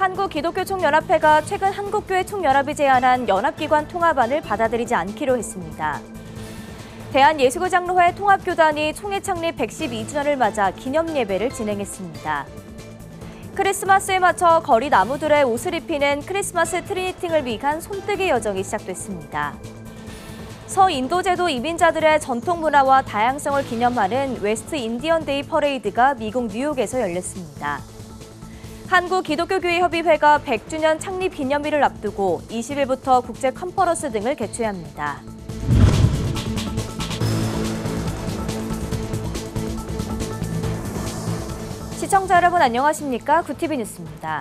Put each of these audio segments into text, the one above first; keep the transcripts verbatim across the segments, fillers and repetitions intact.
한국기독교총연합회가 최근 한국교회 총연합이 제안한 연합기관 통합안을 받아들이지 않기로 했습니다. 대한예수교장로회 통합교단이 총회 창립 백십이 주년을 맞아 기념예배를 진행했습니다. 크리스마스에 맞춰 거리 나무들의 옷을 입히는 크리스마스 트리니팅을 위한 손뜨개 여정이 시작됐습니다. 서인도제도 이민자들의 전통 문화와 다양성을 기념하는 웨스트 인디언 데이 퍼레이드가 미국 뉴욕에서 열렸습니다. 한국기독교교회협의회가 백 주년 창립 기념일을 앞두고 이십 일부터 국제 컨퍼런스 등을 개최합니다. 시청자 여러분 안녕하십니까? 구티비 뉴스입니다.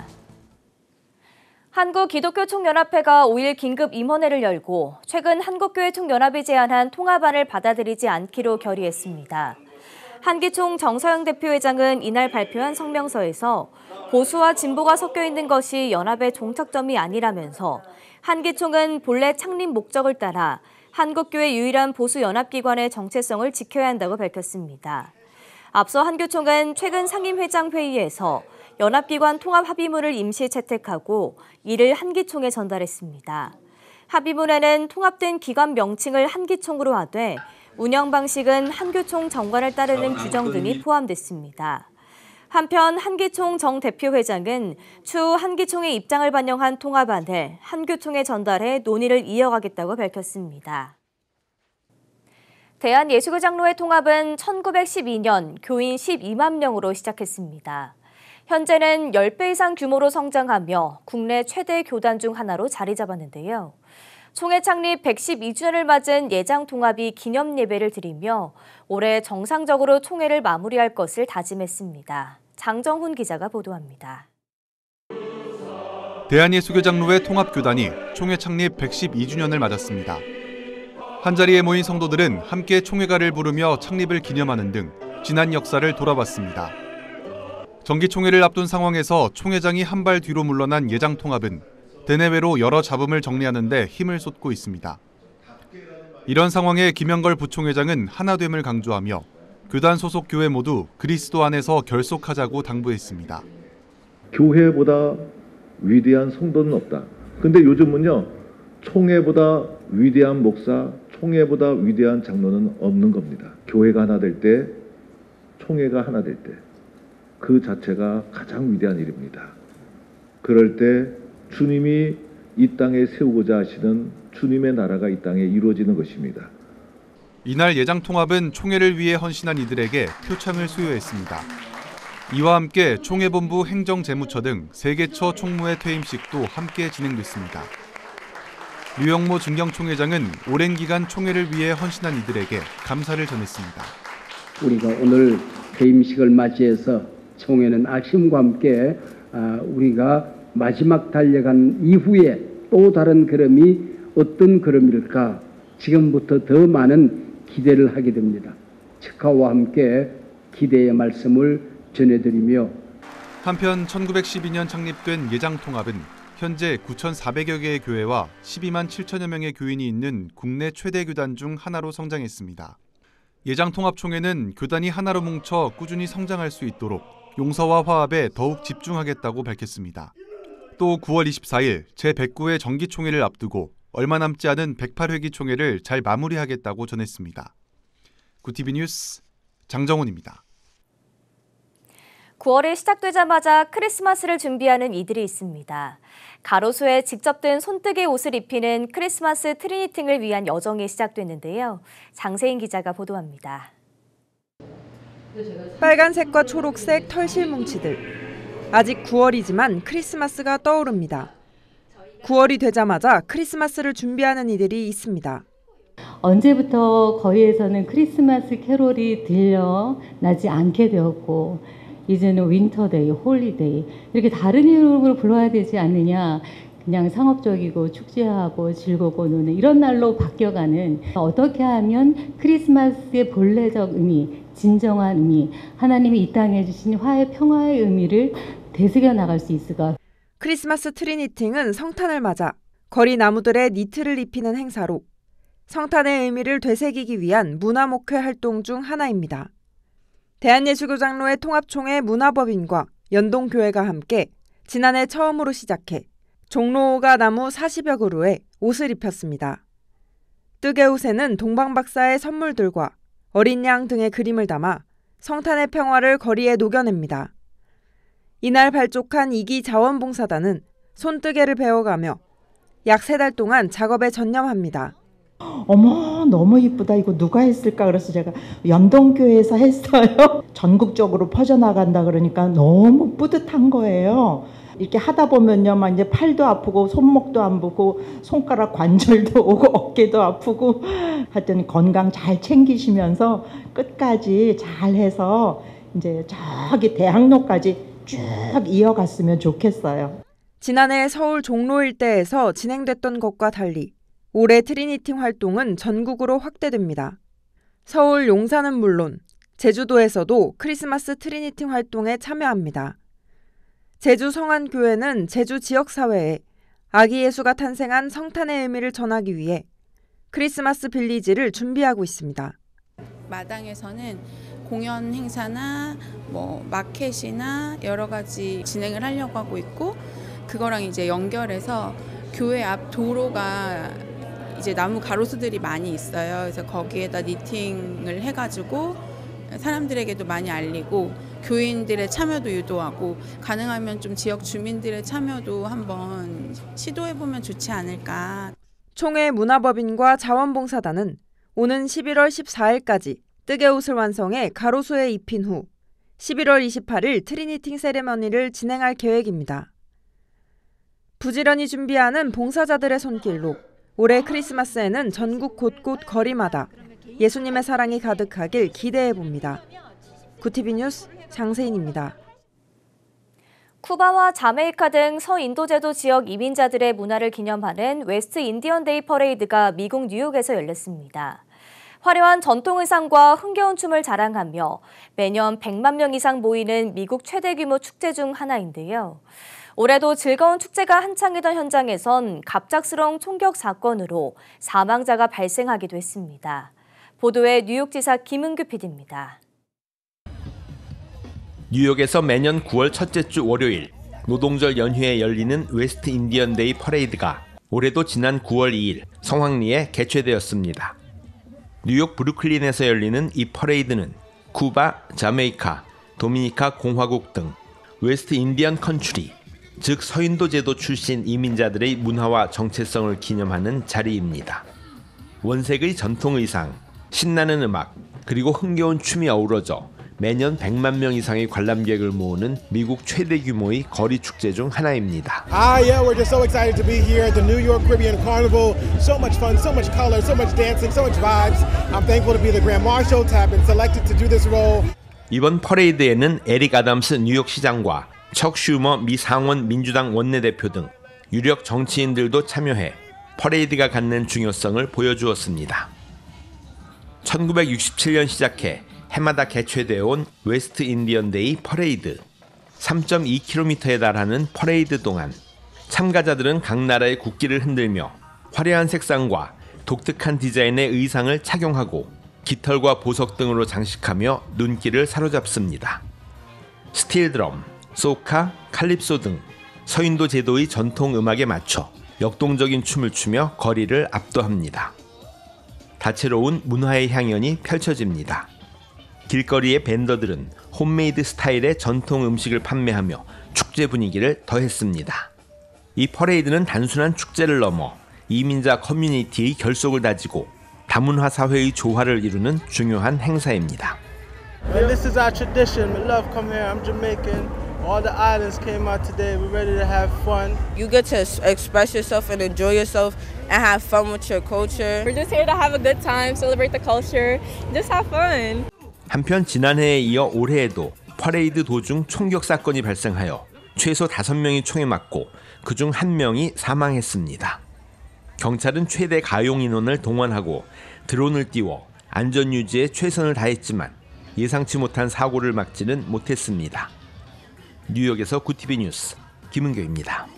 한국기독교총연합회가 오 일 긴급 임원회를 열고 최근 한국교회 총연합이 제안한 통합안을 받아들이지 않기로 결의했습니다. 한기총 정서영 대표회장은 이날 발표한 성명서에서 보수와 진보가 섞여 있는 것이 연합의 종착점이 아니라면서 한기총은 본래 창립 목적을 따라 한국교회 유일한 보수 연합기관의 정체성을 지켜야 한다고 밝혔습니다. 앞서 한교총은 최근 상임회장 회의에서 연합기관 통합 합의문을 임시 채택하고 이를 한기총에 전달했습니다. 합의문에는 통합된 기관 명칭을 한기총으로 하되 운영 방식은 한교총 정관을 따르는 규정 등이 포함됐습니다. 한편 한기총 정 대표회장은 추후 한기총의 입장을 반영한 통합안을 한교총에 전달해 논의를 이어가겠다고 밝혔습니다. 대한예수교장로회 통합은 천구백십이 년 교인 십이만 명으로 시작했습니다. 현재는 십 배 이상 규모로 성장하며 국내 최대 교단 중 하나로 자리 잡았는데요. 총회 창립 백십이 주년을 맞은 예장 통합이 기념 예배를 드리며 올해 정상적으로 총회를 마무리할 것을 다짐했습니다. 장정훈 기자가 보도합니다. 대한예수교장로회 통합교단이 총회 창립 백십이 주년을 맞았습니다. 한자리에 모인 성도들은 함께 총회가를 부르며 창립을 기념하는 등 지난 역사를 돌아봤습니다. 정기총회를 앞둔 상황에서 총회장이 한 발 뒤로 물러난 예장 통합은 대내외로 여러 잡음을 정리하는 데 힘을 쏟고 있습니다. 이런 상황에 김영걸 부총회장은 하나됨을 강조하며 교단 소속 교회 모두 그리스도 안에서 결속하자고 당부했습니다. 교회보다 위대한 성도는 없다. 근데 요즘은요, 총회보다 위대한 목사, 총회보다 위대한 장로는 없는 겁니다. 교회가 하나 될 때, 총회가 하나 될 때, 그 자체가 가장 위대한 일입니다. 그럴 때 주님이 이 땅에 세우고자 하시는 주님의 나라가 이 땅에 이루어지는 것입니다. 이날 예장 통합은 총회를 위해 헌신한 이들에게 표창을 수여했습니다. 이와 함께 총회본부 행정재무처 등 세 개처 총무의 퇴임식도 함께 진행됐습니다. 류영모 증경총회장은 오랜 기간 총회를 위해 헌신한 이들에게 감사를 전했습니다. 우리가 오늘 퇴임식을 맞이해서 총회는 아쉬움과 함께 우리가 마지막 달려간 이후에 또 다른 걸음이 어떤 걸음일까 지금부터 더 많은 기대를 하게 됩니다. 축하와 함께 기대의 말씀을 전해드리며 한편 천구백십이 년 창립된 예장통합은 현재 구천사백여 개의 교회와 십이만 칠천여 명의 교인이 있는 국내 최대 교단 중 하나로 성장했습니다. 예장통합총회는 교단이 하나로 뭉쳐 꾸준히 성장할 수 있도록 용서와 화합에 더욱 집중하겠다고 밝혔습니다. 또 구월 이십사일 제백구 회 정기총회를 앞두고 얼마 남지 않은 백팔 회기 총회를 잘 마무리하겠다고 전했습니다. 구티비 뉴스 장정훈입니다. 구월이 시작되자마자 크리스마스를 준비하는 이들이 있습니다. 가로수에 직접 든 손뜨개 옷을 입히는 크리스마스 트리니팅을 위한 여정이 시작됐는데요. 장세인 기자가 보도합니다. 빨간색과 초록색 털실 뭉치들. 아직 구월이지만 크리스마스가 떠오릅니다. 구월이 되자마자 크리스마스를 준비하는 이들이 있습니다. 언제부터 거리에서는 크리스마스 캐롤이 들려 나지 않게 되었고 이제는 윈터데이, 홀리데이 이렇게 다른 이름으로 불러야 되지 않느냐. 그냥 상업적이고 축제하고 즐겁고 노는 이런 날로 바뀌어가는 어떻게 하면 크리스마스의 본래적 의미, 진정한 의미, 하나님이 이 땅에 주신 화해 평화의 의미를 되새겨 나갈 수 있을까. 크리스마스 트리니팅은 성탄을 맞아 거리 나무들의 니트를 입히는 행사로 성탄의 의미를 되새기기 위한 문화목회 활동 중 하나입니다. 대한예수교장로회 통합총회 문화법인과 연동교회가 함께 지난해 처음으로 시작해 종로가 나무 사십여 그루에 옷을 입혔습니다. 뜨개옷에는 동방박사의 선물들과 어린 양 등의 그림을 담아 성탄의 평화를 거리에 녹여냅니다. 이날 발족한 이기 자원봉사단은 손뜨개를 배워가며 약 세 달 동안 작업에 전념합니다. 어머 너무 이쁘다. 이거 누가 했을까? 그래서 제가 연동교회에서 했어요. 전국적으로 퍼져나간다 그러니까 너무 뿌듯한 거예요. 이렇게 하다 보면요, 막 이제 팔도 아프고 손목도 안 붓고 손가락 관절도 오고 어깨도 아프고 하여튼 건강 잘 챙기시면서 끝까지 잘 해서 이제 저기 대학로까지 쭉 이어갔으면 좋겠어요. 지난해 서울 종로 일대에서 진행됐던 것과 달리 올해 트리니팅 활동은 전국으로 확대됩니다. 서울 용산은 물론 제주도에서도 크리스마스 트리니팅 활동에 참여합니다. 제주 성안교회는 제주 지역사회에 아기 예수가 탄생한 성탄의 의미를 전하기 위해 크리스마스 빌리지를 준비하고 있습니다. 마당에서는 공연 행사나 뭐 마켓이나 여러 가지 진행을 하려고 하고 있고, 그거랑 이제 연결해서 교회 앞 도로가 이제 나무 가로수들이 많이 있어요. 그래서 거기에다 니팅을 해가지고 사람들에게도 많이 알리고 교인들의 참여도 유도하고 가능하면 좀 지역 주민들의 참여도 한번 시도해보면 좋지 않을까. 총회 문화법인과 자원봉사단은 오는 십일월 십사일까지 뜨개옷을 완성해 가로수에 입힌 후 십일월 이십팔일 트리니팅 세레머니를 진행할 계획입니다. 부지런히 준비하는 봉사자들의 손길로 올해 크리스마스에는 전국 곳곳 거리마다 예수님의 사랑이 가득하길 기대해봅니다. 구티비 뉴스 장세인입니다. 쿠바와 자메이카 등 서인도제도 지역 이민자들의 문화를 기념하는 웨스트 인디언 데이 퍼레이드가 미국 뉴욕에서 열렸습니다. 화려한 전통 의상과 흥겨운 춤을 자랑하며 매년 백만 명 이상 모이는 미국 최대 규모 축제 중 하나인데요. 올해도 즐거운 축제가 한창이던 현장에선 갑작스러운 총격 사건으로 사망자가 발생하기도 했습니다. 보도에 뉴욕지사 김은규 피디입니다. 뉴욕에서 매년 구월 첫째 주 월요일 노동절 연휴에 열리는 웨스트 인디언 데이 퍼레이드가 올해도 지난 구월 이일 성황리에 개최되었습니다. 뉴욕 브루클린에서 열리는 이 퍼레이드는 쿠바, 자메이카, 도미니카 공화국 등 웨스트 인디언 컨트리, 즉 서인도 제도 출신 이민자들의 문화와 정체성을 기념하는 자리입니다. 원색의 전통 의상, 신나는 음악, 그리고 흥겨운 춤이 어우러져 매년 백만 명 이상의 관람객을 모으는 미국 최대 규모의 거리 축제 중 하나입니다. Ah, yeah, we're just so excited to be here at the New York Caribbean Carnival. So much fun, so much color, so much dancing, so much vibes. I'm thankful to be the Grand Marshal, to have been selected to do this role. 이번 퍼레이드에는 에릭 아담스 뉴욕시장과 척 슈머 미 상원 민주당 원내대표 등 유력 정치인들도 참여해 퍼레이드가 갖는 중요성을 보여주었습니다. 천구백육십칠년 시작해 해마다 개최되어 온 웨스트 인디언 데이 퍼레이드. 삼 점 이 킬로미터에 달하는 퍼레이드 동안 참가자들은 각 나라의 국기를 흔들며 화려한 색상과 독특한 디자인의 의상을 착용하고 깃털과 보석 등으로 장식하며 눈길을 사로잡습니다. 스틸 드럼, 소카, 칼립소 등 서인도 제도의 전통 음악에 맞춰 역동적인 춤을 추며 거리를 압도합니다. 다채로운 문화의 향연이 펼쳐집니다. 길거리의 벤더들은 홈메이드 스타일의 전통 음식을 판매하며 축제 분위기를 더했습니다. 이 퍼레이드는 단순한 축제를 넘어 이민자 커뮤니티의 결속을 다지고 다문화 사회의 조화를 이루는 중요한 행사입니다. And this is our tradition. We love come here. I'm Jamaican. All the islands came out today. We're ready to have fun. You get to express yourself and enjoy yourself and have fun with your culture. We're just here to have a good time, celebrate the culture, just have fun. 한편 지난해에 이어 올해에도 퍼레이드 도중 총격 사건이 발생하여 최소 다섯 명이 총에 맞고 그중 한 명이 사망했습니다. 경찰은 최대 가용 인원을 동원하고 드론을 띄워 안전 유지에 최선을 다했지만 예상치 못한 사고를 막지는 못했습니다. 뉴욕에서 구티비 뉴스 김은교입니다.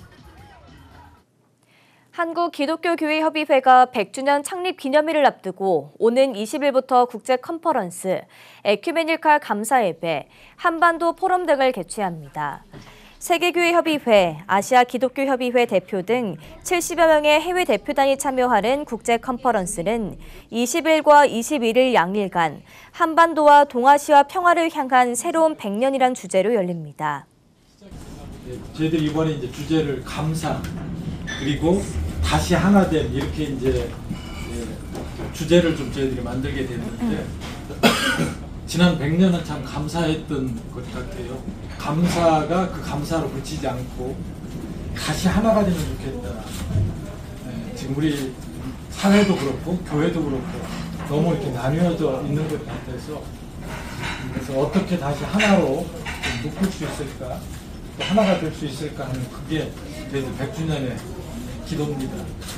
한국기독교교회협의회가 백 주년 창립 기념일을 앞두고 오는 이십일부터 국제 컨퍼런스, 에큐메니칼 감사예배, 한반도 포럼 등을 개최합니다. 세계교회협의회, 아시아기독교협의회 대표 등 칠십여 명의 해외 대표단이 참여하는 국제 컨퍼런스는 이십일과 이십일 일 양일간 한반도와 동아시아 평화를 향한 새로운 백 년이란 주제로 열립니다. 저희들이 이번에 이제 주제를 감사 그리고 다시 하나 된 이렇게 이제 주제를 좀 저희들이 만들게 됐는데 지난 백 년은 참 감사했던 것 같아요. 감사가 그 감사로 그치지 않고 다시 하나가 되면 좋겠다. 네, 지금 우리 사회도 그렇고 교회도 그렇고 너무 이렇게 나뉘어져 있는 것 같아서 그래서 어떻게 다시 하나로 좀 묶을 수 있을까, 또 하나가 될 수 있을까 하는 그게 저희들 백 주년의 기도입니다.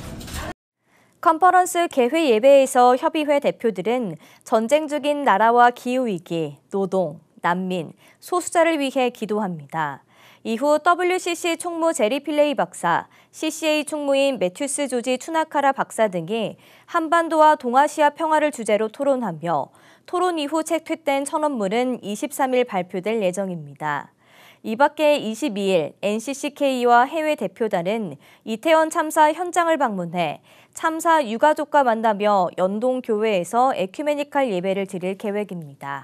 컨퍼런스 개회 예배에서 협의회 대표들은 전쟁 중인 나라와 기후위기, 노동, 난민, 소수자를 위해 기도합니다. 이후 더블유씨씨 총무 제리 필레이 박사, 씨씨에이 총무인 매튜스 조지 투나카라 박사 등이 한반도와 동아시아 평화를 주제로 토론하며 토론 이후 채택된 천언문은 이십삼 일 발표될 예정입니다. 이 밖에 이십이 일 엔씨씨케이와 해외 대표단은 이태원 참사 현장을 방문해 참사 유가족과 만나며 연동교회에서 에큐메니칼 예배를 드릴 계획입니다.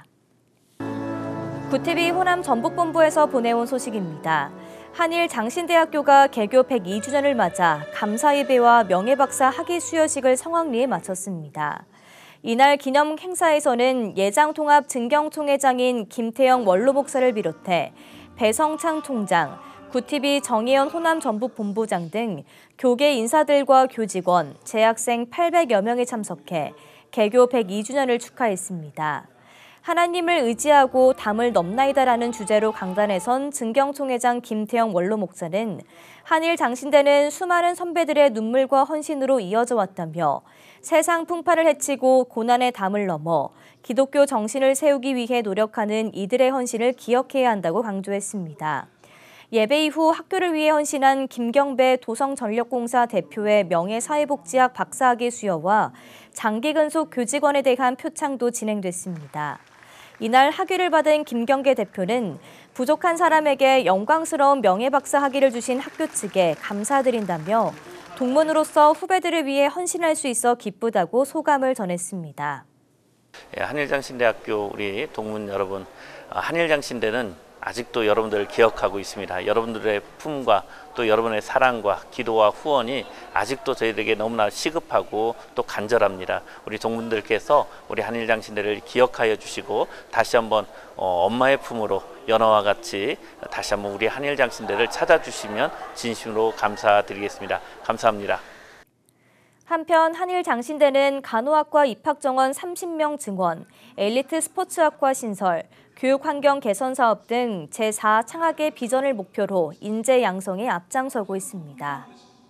구티비 호남 전북본부에서 보내온 소식입니다. 한일 장신대학교가 개교 백이 주년을 맞아 감사예배와 명예박사 학위 수여식을 성황리에 마쳤습니다. 이날 기념 행사에서는 예장통합 증경총회장인 김태영 원로 목사를 비롯해 배성창 총장, 구티비 정혜연 호남 전북본부장 등 교계 인사들과 교직원, 재학생 팔백여 명이 참석해 개교 백이 주년을 축하했습니다. 하나님을 의지하고 담을 넘나이다라는 주제로 강단에 선 증경총회장 김태영 원로 목사는 한일 장신대는 수많은 선배들의 눈물과 헌신으로 이어져 왔다며 세상 풍파를 헤치고 고난의 담을 넘어 기독교 정신을 세우기 위해 노력하는 이들의 헌신을 기억해야 한다고 강조했습니다. 예배 이후 학교를 위해 헌신한 김경배 도성전력공사 대표의 명예사회복지학 박사학위 수여와 장기근속 교직원에 대한 표창도 진행됐습니다. 이날 학위를 받은 김경계 대표는 부족한 사람에게 영광스러운 명예박사 학위를 주신 학교 측에 감사드린다며 동문으로서 후배들을 위해 헌신할 수 있어 기쁘다고 소감을 전했습니다. 한일장신대학교 우리 동문 여러분, 한일장신대는 아직도 여러분들을 기억하고 있습니다. 여러분들의 품과 또 여러분의 사랑과 기도와 후원이 아직도 저희들에게 너무나 시급하고 또 간절합니다. 우리 동문들께서 우리 한일장신대를 기억하여 주시고 다시 한번 엄마의 품으로 연어와 같이 다시 한번 우리 한일장신대를 찾아주시면 진심으로 감사드리겠습니다. 감사합니다. 한편 한일장신대는 간호학과 입학정원 삼십 명 증원, 엘리트 스포츠학과 신설, 교육환경 개선 사업 등 제사 창학의 비전을 목표로 인재 양성에 앞장서고 있습니다.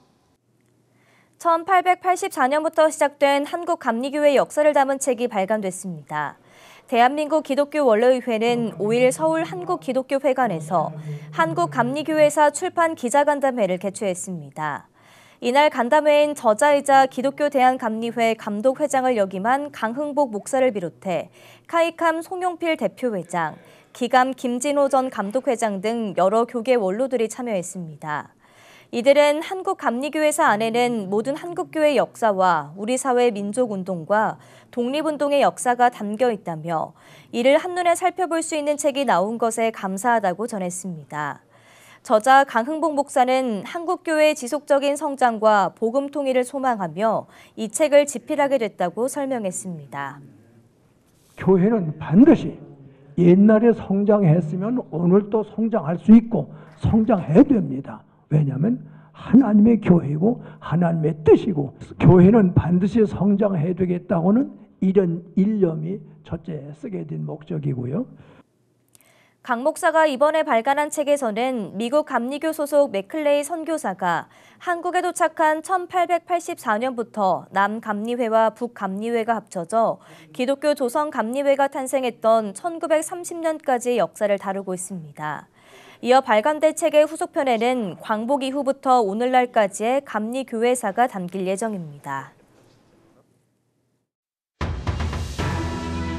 천팔백팔십사 년부터 시작된 한국감리교회 역사를 담은 책이 발간됐습니다. 대한민국 기독교 원로의회는 오 일 서울 한국기독교회관에서 한국감리교회사 출판 기자간담회를 개최했습니다. 이날 간담회엔 저자이자 기독교 대한감리회 감독회장을 역임한 강흥복 목사를 비롯해 카이캄 송용필 대표회장, 기감 김진호 전 감독회장 등 여러 교계 원로들이 참여했습니다. 이들은 한국감리교회사 안에는 모든 한국교회 역사와 우리 사회 민족운동과 독립운동의 역사가 담겨 있다며 이를 한눈에 살펴볼 수 있는 책이 나온 것에 감사하다고 전했습니다. 저자 강흥복 목사는 한국교회의 지속적인 성장과 복음 통일을 소망하며 이 책을 집필하게 됐다고 설명했습니다. 교회는 반드시 옛날에 성장했으면 오늘 또 성장할 수 있고 성장해야 됩니다. 왜냐하면 하나님의 교회이고 하나님의 뜻이고 교회는 반드시 성장해야 되겠다고는 이런 일념이 첫째 쓰게 된 목적이고요. 강 목사가 이번에 발간한 책에서는 미국 감리교 소속 맥클레이 선교사가 한국에 도착한 천팔백팔십사 년부터 남감리회와 북감리회가 합쳐져 기독교 조선감리회가 탄생했던 천구백삼십 년까지의 역사를 다루고 있습니다. 이어 발간된 책의 후속편에는 광복 이후부터 오늘날까지의 감리교회사가 담길 예정입니다.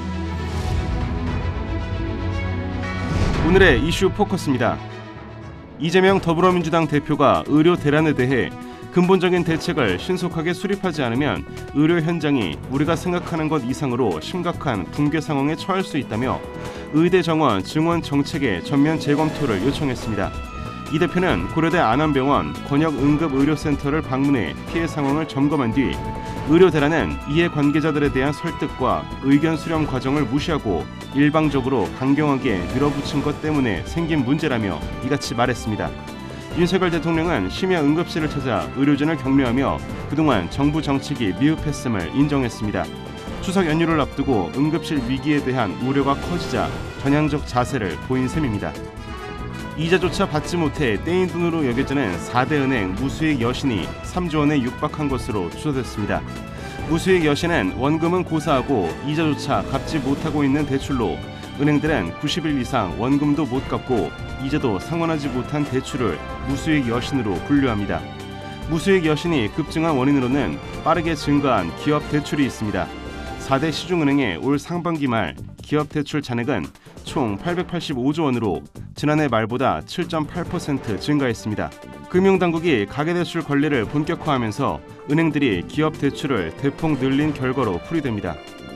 오늘의 이슈 포커스입니다. 이재명 더불어민주당 대표가 의료 대란에 대해 근본적인 대책을 신속하게 수립하지 않으면 의료 현장이 우리가 생각하는 것 이상으로 심각한 붕괴 상황에 처할 수 있다며 의대 정원 증원 정책의 전면 재검토를 요청했습니다. 이 대표는 고려대 안암병원 권역응급의료센터를 방문해 피해 상황을 점검한 뒤 의료 대란은 이해 관계자들에 대한 설득과 의견 수렴 과정을 무시하고 일방적으로 강경하게 밀어붙인 것 때문에 생긴 문제라며 이같이 말했습니다. 윤석열 대통령은 심야 응급실을 찾아 의료진을 격려하며 그동안 정부 정책이 미흡했음을 인정했습니다. 추석 연휴를 앞두고 응급실 위기에 대한 우려가 커지자 전향적 자세를 보인 셈입니다. 이자조차 받지 못해 떼인 돈으로 여겨지는 사 대 은행 무수익 여신이 삼조 원에 육박한 것으로 추정됐습니다. 무수익 여신은 원금은 고사하고 이자조차 갚지 못하고 있는 대출로 은행들은 구십 일 이상 원금도 못 갚고 이자도 상환하지 못한 대출을 무수익 여신으로 분류합니다. 무수익 여신이 급증한 원인으로는 빠르게 증가한 기업 대출이 있습니다. 사 대 시중은행의 올 상반기 말 기업 대출 잔액은 총 팔백팔십오조 원으로 지난해 말보다 칠 점 팔 퍼센트 증가했습니다. 금융당국이 가계대출 관리를 본격화하면서 은행들이 기업 대출을 대폭 늘린 결과로 풀이됩니다.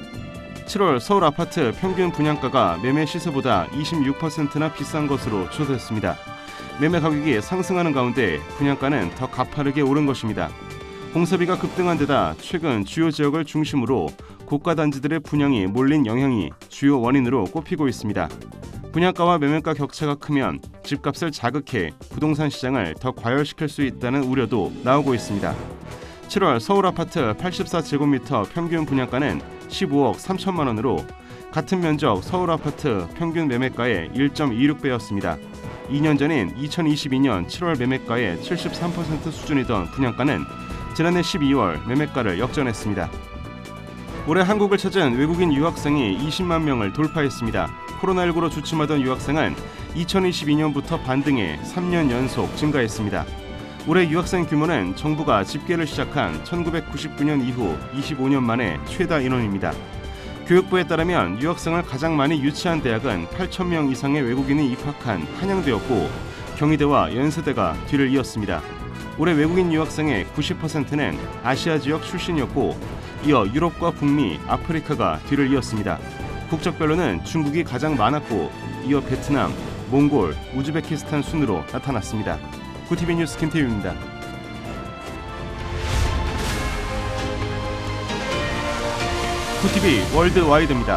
칠월 서울 아파트 평균 분양가가 매매 시세보다 이십육 퍼센트나 비싼 것으로 추정됐습니다. 매매 가격이 상승하는 가운데 분양가는 더 가파르게 오른 것입니다. 공사비가 급등한 데다 최근 주요 지역을 중심으로 고가 단지들의 분양이 몰린 영향이 주요 원인으로 꼽히고 있습니다. 분양가와 매매가 격차가 크면 집값을 자극해 부동산 시장을 더 과열시킬 수 있다는 우려도 나오고 있습니다. 칠월 서울 아파트 팔십사 제곱미터 평균 분양가는 십오억 삼천만 원으로 같은 면적 서울 아파트 평균 매매가의 일 점 이육 배였습니다. 이 년 전인 이천이십이 년 칠월 매매가의 칠십삼 퍼센트 수준이던 분양가는 지난해 십이월 매매가를 역전했습니다. 올해 한국을 찾은 외국인 유학생이 이십만 명을 돌파했습니다. 코로나십구로 주춤하던 유학생은 이천이십이 년부터 반등해 삼 년 연속 증가했습니다. 올해 유학생 규모는 정부가 집계를 시작한 천구백구십구 년 이후 이십오 년 만에 최다 인원입니다. 교육부에 따르면 유학생을 가장 많이 유치한 대학은 팔천 명 이상의 외국인이 입학한 한양대였고 경희대와 연세대가 뒤를 이었습니다. 올해 외국인 유학생의 구십 퍼센트는 아시아 지역 출신이었고 이어 유럽과 북미, 아프리카가 뒤를 이었습니다. 국적별로는 중국이 가장 많았고 이어 베트남, 몽골, 우즈베키스탄 순으로 나타났습니다. 구티비 뉴스 김태유입니다. 구티비 월드와이드입니다.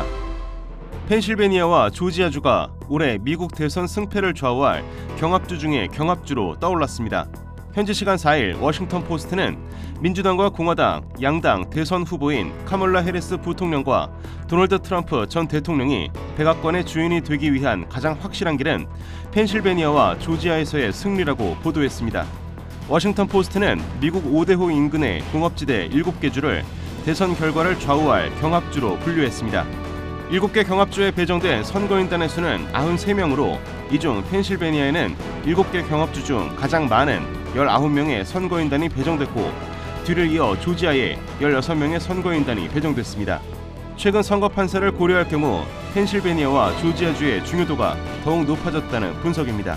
펜실베니아와 조지아주가 올해 미국 대선 승패를 좌우할 경합주 중에 경합주로 떠올랐습니다. 현지 시간 사 일 워싱턴 포스트는 민주당과 공화당, 양당 대선 후보인 카멀라 해리스 부통령과 도널드 트럼프 전 대통령이 백악관의 주인이 되기 위한 가장 확실한 길은 펜실베니아와 조지아에서의 승리라고 보도했습니다. 워싱턴 포스트는 미국 오대호 인근의 공업지대 일곱 개 주를 대선 결과를 좌우할 경합주로 분류했습니다. 일곱 개 경합주에 배정된 선거인단의 수는 구십삼 명으로 이 중 펜실베니아에는 일곱 개 경합주 중 가장 많은 열아홉 명의 선거인단이 배정됐고 뒤를 이어 조지아에 열여섯 명의 선거인단이 배정됐습니다. 최근 선거 판세를 고려할 경우 펜실베니아와 조지아주의 중요도가 더욱 높아졌다는 분석입니다.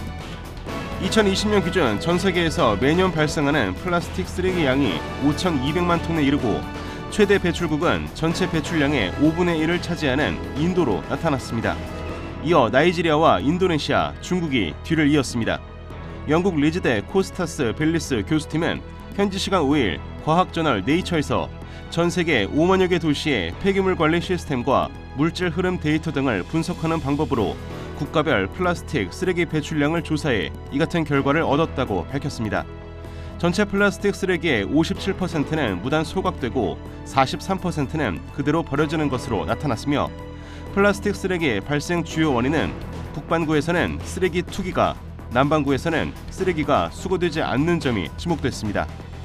이천이십 년 기준 전 세계에서 매년 발생하는 플라스틱 쓰레기 양이 오천이백만 톤에 이르고 최대 배출국은 전체 배출량의 오분의 일을 차지하는 인도로 나타났습니다. 이어 나이지리아와 인도네시아, 중국이 뒤를 이었습니다. 영국 리즈대 코스타스 벨리스 교수팀은 현지 시간 오 일 과학저널 네이처에서 전 세계 오만여 개 도시의 폐기물 관리 시스템과 물질 흐름 데이터 등을 분석하는 방법으로 국가별 플라스틱 쓰레기 배출량을 조사해 이 같은 결과를 얻었다고 밝혔습니다. 전체 플라스틱 쓰레기의 오십칠 퍼센트는 무단 소각되고 사십삼 퍼센트는 그대로 버려지는 것으로 나타났으며 플라스틱 쓰레기의 발생 주요 원인은 북반구에서는 쓰레기 투기가, 남반구에서는 쓰레기가 수거되지 않는 점이 지목됐습니다.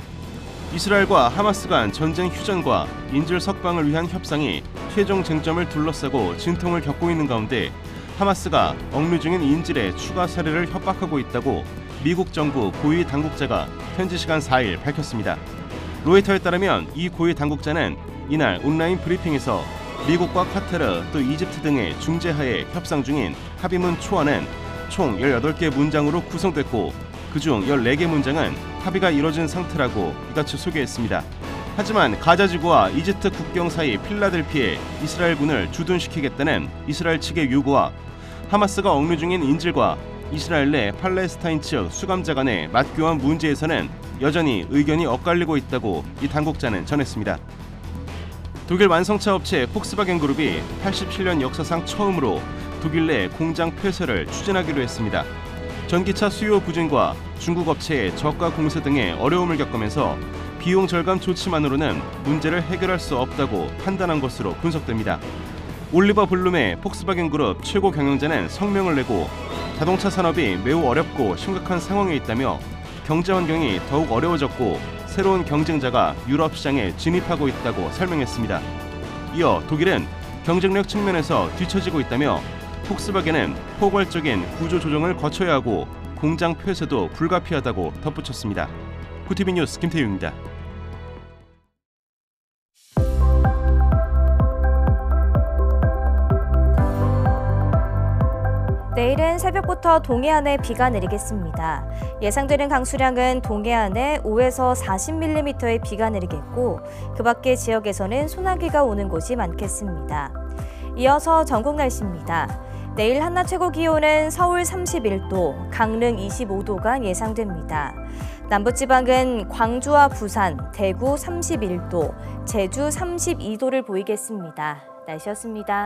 이스라엘과 하마스 간 전쟁 휴전과 인질 석방을 위한 협상이 최종 쟁점을 둘러싸고 진통을 겪고 있는 가운데 하마스가 억류 중인 인질의 추가 살해를 협박하고 있다고 미국 정부 고위 당국자가 현지 시간 사 일 밝혔습니다. 로이터에 따르면 이 고위 당국자는 이날 온라인 브리핑에서 미국과 카타르 또 이집트 등의 중재하에 협상 중인 합의문 초안은 총 열여덟 개 문장으로 구성됐고 그중 열네 개 문장은 합의가 이뤄진 상태라고 이같이 소개했습니다. 하지만 가자지구와 이집트 국경 사이 필라델피에 이스라엘군을 주둔시키겠다는 이스라엘 측의 요구와 하마스가 억류 중인 인질과 이스라엘 내 팔레스타인 측 수감자 간의 맞교환 문제에서는 여전히 의견이 엇갈리고 있다고 이 당국자는 전했습니다. 독일 완성차 업체 폭스바겐 그룹이 팔십칠 년 역사상 처음으로 독일 내 공장 폐쇄를 추진하기로 했습니다. 전기차 수요 부진과 중국 업체의 저가 공세 등의 어려움을 겪으면서 비용 절감 조치만으로는 문제를 해결할 수 없다고 판단한 것으로 분석됩니다. 올리버 블룸의 폭스바겐 그룹 최고 경영자는 성명을 내고 자동차 산업이 매우 어렵고 심각한 상황에 있다며 경제 환경이 더욱 어려워졌고 새로운 경쟁자가 유럽 시장에 진입하고 있다고 설명했습니다. 이어 독일은 경쟁력 측면에서 뒤처지고 있다며 폭스바겐은 포괄적인 구조 조정을 거쳐야 하고 공장 폐쇄도 불가피하다고 덧붙였습니다. 구티비 뉴스 김태유입니다. 내일은 새벽부터 동해안에 비가 내리겠습니다. 예상되는 강수량은 동해안에 오에서 사십 밀리미터의 비가 내리겠고 그 밖의 지역에서는 소나기가 오는 곳이 많겠습니다. 이어서 전국 날씨입니다. 내일 한낮 최고 기온은 서울 삼십일 도, 강릉 이십오 도가 예상됩니다. 남부지방은 광주와 부산, 대구 삼십일 도, 제주 삼십이 도를 보이겠습니다. 날씨였습니다.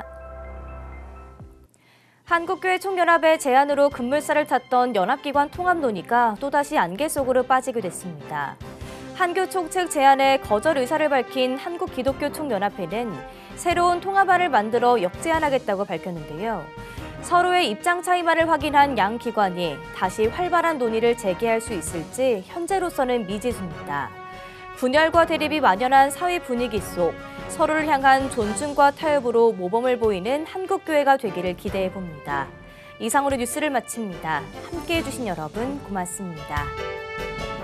한국교회 총연합의 제안으로 급물살을 탔던 연합기관 통합 논의가 또다시 안개 속으로 빠지게 됐습니다. 한교총 측 제안에 거절 의사를 밝힌 한국기독교총연합회는 새로운 통합안을 만들어 역제안하겠다고 밝혔는데요. 서로의 입장 차이만을 확인한 양 기관이 다시 활발한 논의를 재개할 수 있을지 현재로서는 미지수입니다. 분열과 대립이 만연한 사회 분위기 속 서로를 향한 존중과 타협으로 모범을 보이는 한국교회가 되기를 기대해봅니다. 이상으로 뉴스를 마칩니다. 함께해 주신 여러분 고맙습니다.